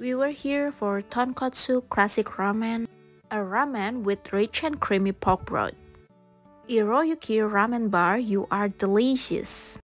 We were here for tonkotsu classic ramen, a ramen with rich and creamy pork broth. Iroyuki ramen bar, you are delicious.